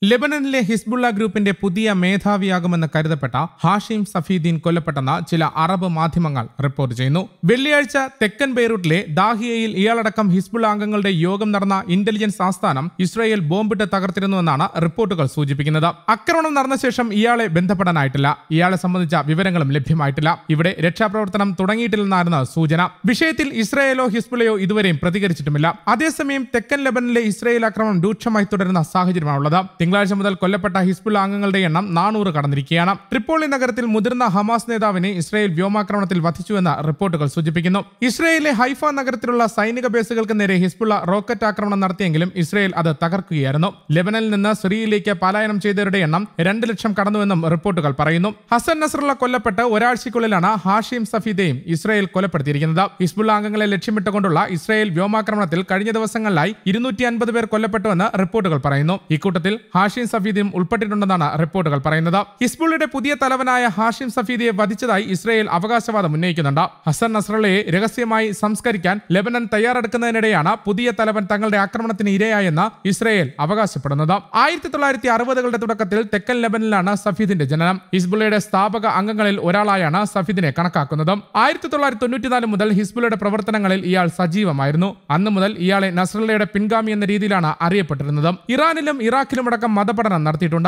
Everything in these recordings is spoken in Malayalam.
ലെബനനിലെ ഹിസ്ബുള്ള ഗ്രൂപ്പിന്റെ പുതിയ മേധാവിയാകുമെന്ന് കരുതപ്പെട്ട ഹാഷിം സഫീദീൻ കൊല്ലപ്പെട്ടെന്ന് ചില അറബ് മാധ്യമങ്ങൾ റിപ്പോർട്ട് ചെയ്യുന്നു. വെള്ളിയാഴ്ച തെക്കൻ ബെയ്റൂട്ടിലെ ദാഹിയയിൽ ഇയാളടക്കം ഹിസ്ബുള്ള അംഗങ്ങളുടെ യോഗം നടന്ന ഇന്റലിജൻസ് ആസ്ഥാനം ഇസ്രായേൽ ബോംബിട്ട് തകർത്തിരുന്നുവെന്നാണ് റിപ്പോർട്ടുകൾ സൂചിപ്പിക്കുന്നത്. ആക്രമണം നടന്ന ശേഷം ഇയാളെ ബന്ധപ്പെടാനായിട്ടില്ല. ഇയാളെ സംബന്ധിച്ച വിവരങ്ങളും ലഭ്യമായിട്ടില്ല. ഇവിടെ രക്ഷാപ്രവർത്തനം തുടങ്ങിയിട്ടില്ലെന്നായിരുന്നു സൂചന. വിഷയത്തിൽ ഇസ്രായേലോ ഹിസ്ബുള്ളയോ ഇതുവരെയും പ്രതികരിച്ചിട്ടുമില്ല. അതേസമയം തെക്കൻ ലെബനനിലെ ഇസ്രായേൽ ആക്രമണം രൂക്ഷമായി തുടരുന്ന സാഹചര്യമാണുള്ളത്. തിങ്കളാഴ്ച മുതൽ കൊല്ലപ്പെട്ട ഹിസ്ബുള്ള അംഗങ്ങളുടെ എണ്ണം 400 കടന്നിരിക്കുകയാണ്. ട്രിപ്പോളി നഗരത്തിൽ മുതിർന്ന ഹമാസ് നേതാവിനെ ഇസ്രായേൽ വ്യോമാക്രമണത്തിൽ വധിച്ചുവെന്ന് റിപ്പോർട്ടുകൾ സൂചിപ്പിക്കുന്നു. ഇസ്രായേലിലെ ഹൈഫ നഗരത്തിലുള്ള സൈനിക ബേസുകൾക്ക് നേരെ ഹിസ്ബുള്ള റോക്കറ്റ് ആക്രമണം നടത്തിയെങ്കിലും ഇസ്രായേൽ അത് തകർക്കുകയായിരുന്നു. ലെബനനിൽ നിന്ന് സിറിയയിലേക്ക് പലായനം ചെയ്തവരുടെ എണ്ണം 2 ലക്ഷം കടന്നുവെന്നും റിപ്പോർട്ടുകൾ പറയുന്നു. ഹസൻ നസ്രള്ള കൊല്ലപ്പെട്ട് ഒരാഴ്ചയ്ക്കുള്ളിലാണ് ഹാഷിം സഫീദയും ഇസ്രായേൽ കൊലപ്പെടുത്തിയിരിക്കുന്നത്. ഹിസ്ബുള്ള അംഗങ്ങളെ ലക്ഷ്യമിട്ടുകൊണ്ടുള്ള ഇസ്രായേൽ വ്യോമാക്രമണത്തിൽ കഴിഞ്ഞ ദിവസങ്ങളിലായി 250 പേർ കൊല്ലപ്പെട്ടുവെന്ന് റിപ്പോർട്ടുകൾ പറയുന്നു. ഇക്കൂട്ടത്തിൽ ഹാഷിം സഫീദിയും ഉൾപ്പെട്ടിട്ടുണ്ടെന്നാണ് റിപ്പോർട്ടുകൾ പറയുന്നത്. ഹിസ്ബുള്ളയുടെ പുതിയ തലവനായ ഹാഷിം സഫീദിയെ വധിച്ചതായി ഇസ്രായേൽ അവകാശവാദം ഉന്നയിക്കുന്നുണ്ട്. ഹസൻ നസ്രള്ളയെ രഹസ്യമായി സംസ്കരിക്കാൻ ലെബനൻ തയ്യാറെടുക്കുന്നതിനിടെയാണ് പുതിയ തലവൻ തങ്ങളുടെ ആക്രമണത്തിന് ഇരയായെന്ന് ഇസ്രായേൽ അവകാശപ്പെടുന്നത്. 1960കളുടെ തുടക്കത്തിൽ തെക്കൻ ലെബനനിലാണ് സഫീദിന്റെ ജനനം. ഹിസ്ബുള്ളയുടെ സ്ഥാപക അംഗങ്ങളിൽ ഒരാളായാണ് സഫീദിനെ കണക്കാക്കുന്നത്. 1994 മുതൽ ഹിസ്ബുള്ളയുടെ പ്രവർത്തനങ്ങളിൽ ഇയാൾ സജീവമായിരുന്നു. അന്നു മുതൽ ഇയാളെ നസ്രള്ളയുടെ പിൻഗാമി എന്ന രീതിയിലാണ് അറിയപ്പെട്ടിരുന്നത്. ഇറാനിലും ഇറാഖിലും അടക്കം മതപഠനം നടത്തിയിട്ടുണ്ട്.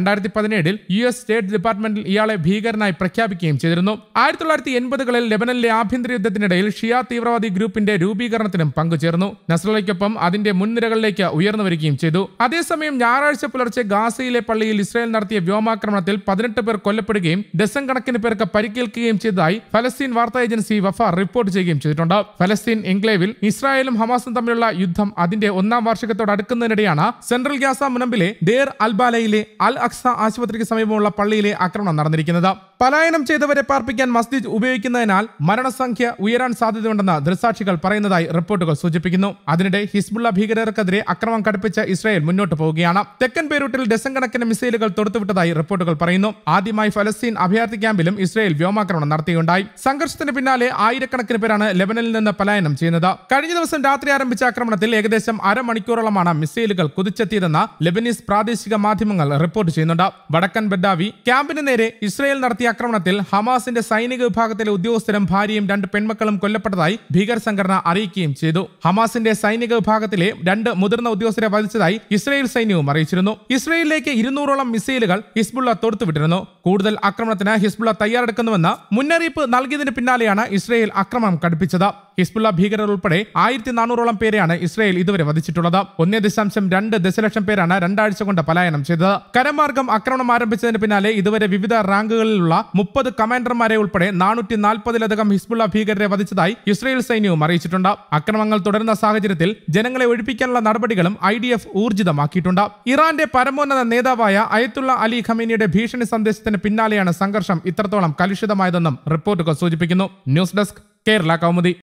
2017 US സ്റ്റേറ്റ് ഡിപ്പാർട്ട്മെന്റിൽ ഇയാളെ ഭീകരനായി പ്രഖ്യാപിക്കുകയും ചെയ്തിരുന്നു. 1980കളിൽ ലെബനനിലെ ആഭ്യന്തര യുദ്ധത്തിനിടയിൽ ഷിയ തീവ്രവാദി ഗ്രൂപ്പിന്റെ രൂപീകരണത്തിനും പങ്കുചേർന്നു. നസ്രള്ളയ്ക്കൊപ്പം അതിന്റെ മുൻനിരകളിലേക്ക് ഉയർന്നു വരികയും ചെയ്തു. അതേസമയം ഞായറാഴ്ച പുലർച്ചെ ഗാസയിലെ പള്ളിയിൽ ഇസ്രായേൽ നടത്തിയ വ്യോമാക്രമണത്തിൽ 18 പേർ കൊല്ലപ്പെടുകയും ഡസൻ കണക്കിന് പേർക്ക് പരിക്കേൽക്കുകയും ചെയ്തതായി ഫലസ്തീൻ വാർത്താ ഏജൻസി വഫ റിപ്പോർട്ട് ചെയ്യുകയും ചെയ്തിട്ടുണ്ട്. ഫലസ്തീൻ എൻക്ലേവിൽ ഇസ്രായേലും ഹമാസും തമ്മിലുള്ള യുദ്ധം അതിന്റെ 1ാം വാർഷികത്തോട് അടുക്കുന്നതിനിടെയാണ് സെൻട്രൽ ഗാസ മുനമ്പിലെ ദേർ അൽബാലയിലെ അൽ അക്സ ആശുപത്രിക്ക് സമീപമുള്ള പള്ളിയിലെ ആക്രമണം നടന്നിരിക്കുന്നത്. പലായനം ചെയ്തവരെ പാർപ്പിക്കാൻ മസ്ജിദ് ഉപയോഗിക്കുന്നതിനാൽ മരണസംഖ്യ ഉയരാൻ സാധ്യതയുണ്ടെന്ന് ദൃക്സാക്ഷികൾ പറയുന്നതായി റിപ്പോർട്ടുകൾ സൂചിപ്പിക്കുന്നു. അതിനിടെ ഹിസ്ബുള്ള ഭീകരർക്കെതിരെ അക്രമം കടുപ്പിച്ച് ഇസ്രായേൽ മുന്നോട്ട് പോവുകയാണ്. തെക്കൻ ബെയ്റൂട്ടിൽ ഡസൻ കണക്കിന് മിസൈലുകൾ തൊടുത്തുവിട്ടതായി റിപ്പോർട്ടുകൾ പറയുന്നു. ആദ്യമായി ഫലസ്തീൻ അഭയാർത്ഥി ക്യാമ്പിലും ഇസ്രായേൽ വ്യോമാക്രമണം നടത്തിയുണ്ടായി. സംഘർഷത്തിന് പിന്നാലെ ആയിരക്കണക്കിന് പേരാണ് ലെബനനിൽ നിന്ന് പലായനം ചെയ്യുന്നത്. കഴിഞ്ഞ ദിവസം രാത്രി ആരംഭിച്ച ആക്രമണത്തിൽ ഏകദേശം അരമണിക്കൂറോളമാണ് മിസൈലുകൾ കുതിച്ചെത്തിയതെന്ന് ലെബനീസ് പ്രാദേശിക മാധ്യമങ്ങൾ റിപ്പോർട്ട് ചെയ്യുന്നുണ്ട്. വടക്കൻ ബെഡാവി ക്യാമ്പിന് നേരെ ഇസ്രായേൽ നടത്തിയ ആക്രമണത്തിൽ ഹമാസിന്റെ സൈനിക വിഭാഗത്തിലെ ഉദ്യോഗസ്ഥരും ഭാര്യയും 2 പെൺമക്കളും കൊല്ലപ്പെട്ടതായി ഭീകര സംഘടന അറിയിക്കുകയും ചെയ്തു. ഹമാസിന്റെ സൈനിക വിഭാഗത്തിലെ 2 മുതിർന്ന ഉദ്യോഗസ്ഥരെ വധിച്ചതായി ഇസ്രായേൽ സൈന്യവും അറിയിച്ചിരുന്നു. ഇസ്രായേലിലേക്ക് 200ഓളം മിസൈലുകൾ ഹിസ്ബുള്ള തൊടുത്തുവിട്ടിരുന്നു. കൂടുതൽ ആക്രമണത്തിന് ഹിസ്ബുള്ള തയ്യാറെടുക്കുന്നുവെന്ന് മുന്നറിയിപ്പ് നൽകിയതിന് പിന്നാലെയാണ് ഇസ്രായേൽ ആക്രമണം കടുപ്പിച്ചത്. ഹിസ്ബുള്ള ഭീകരർ ഉൾപ്പെടെ 1400ഓളം പേരെയാണ് ഇസ്രായേൽ ഇതുവരെ വധിച്ചിട്ടുള്ളത്. 1.2 ദശലക്ഷം പേരാണ് 2 ആഴ്ച കൊണ്ട് പലായനം ചെയ്തത്. കരമാർഗം ആക്രമണം ആരംഭിച്ചതിന് പിന്നാലെ ഇതുവരെ വിവിധ റാങ്കുകളിലുള്ള 30 കമാൻഡർമാരെ ഉൾപ്പെടെ 440-ലധികം ഹിസ്ബുള്ള ഭീകരരെ വധിച്ചതായി ഇസ്രായേൽ സൈന്യവും അറിയിച്ചിട്ടുണ്ട്. ആക്രമണങ്ങൾ തുടരുന്ന സാഹചര്യത്തിൽ ജനങ്ങളെ ഒഴിപ്പിക്കാനുള്ള നടപടികളും IDF ഊർജിതമാക്കിയിട്ടുണ്ട്. ഇറാന്റെ പരമോന്നത നേതാവായ അയത്തുള്ള അലി ഖമേനിയുടെ ഭീഷണി സന്ദേശത്തിന് പിന്നാലെയാണ് സംഘർഷം ഇത്രത്തോളം കലുഷിതമായതെന്നും റിപ്പോർട്ടുകൾ സൂചിപ്പിക്കുന്നു. News desk Kerala Kaumudi.